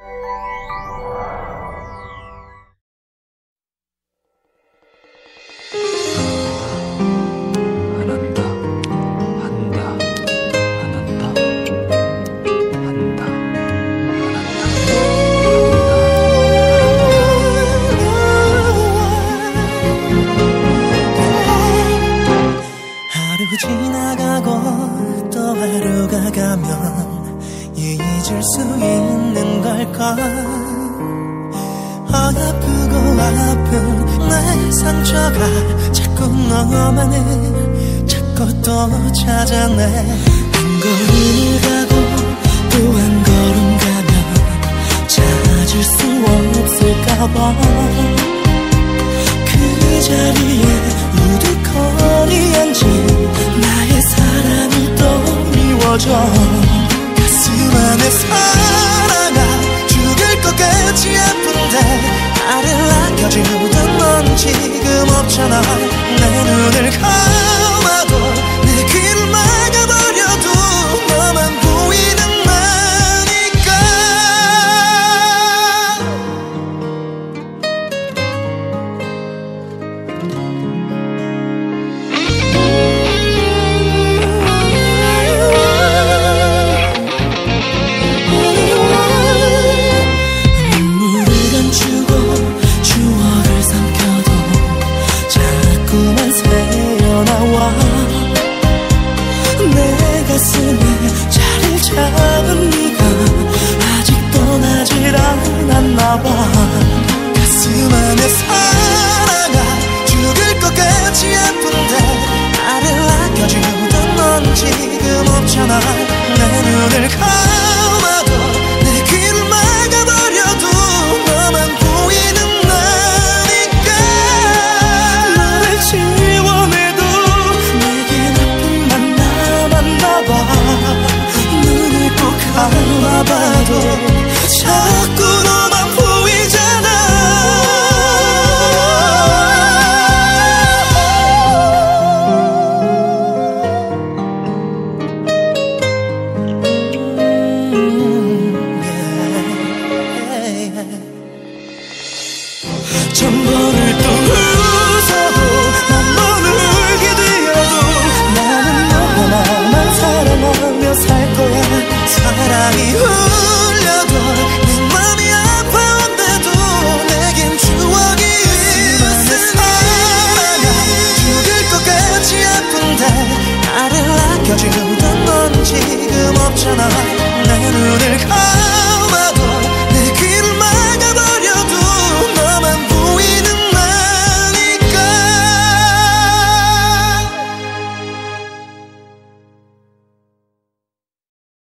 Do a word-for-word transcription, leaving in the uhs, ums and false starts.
지나가고 또 하루가 가면 잊을 수 있는 걸까. 아프고 아픈 내 상처가 자꾸 너만을 자꾸 또 찾아내. 한 걸음을 가고 또 한 걸음 가면 찾을 수 없을까봐 그 자리에 우두커니 앉은 나의 사랑을 또 미워줘. 가슴 안에 사랑아 죽을 것 같이 아픈데 나를 아껴주던 넌 지금 없잖아. 내 눈을 감아도 내 귀를 막아버려도 너만 보이는 가슴에 자리를 잡은 네가 아직 떠나질 않았나봐. 가슴 안에 사랑아 죽을 것 같이 아픈데 나를 아껴주던 넌 지금 없잖아. 내 눈을 감아도 내 귀를 막아버려도 너만 보이는 나니까. 너를 지워내도 내게 나쁜 맘 남았나봐. 눈을 꼭 감아봐도